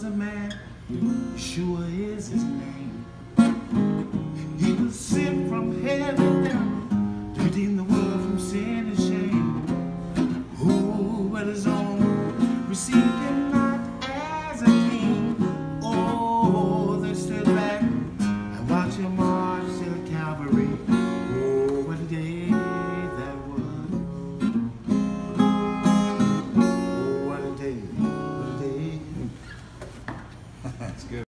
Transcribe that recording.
was a man, Yeshua is his name. He was sent from heaven down to redeem the world from sin and shame. Who but his own received